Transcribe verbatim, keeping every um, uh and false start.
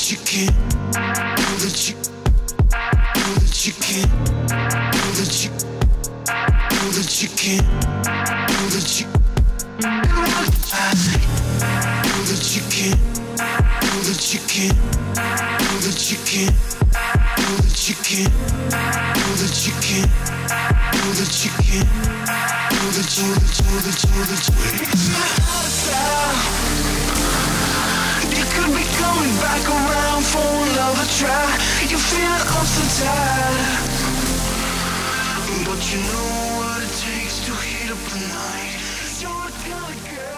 that you can, know that you, know that you can, know that you, know that you can, know that you, know that you can, know that you can, know that you can, know that you can, know that you can, know that you can, know that you, know that you, know that you. You could be coming back around for another try. You feel I'm so tired, but you know what it takes to heat up the night. You're the kind of girl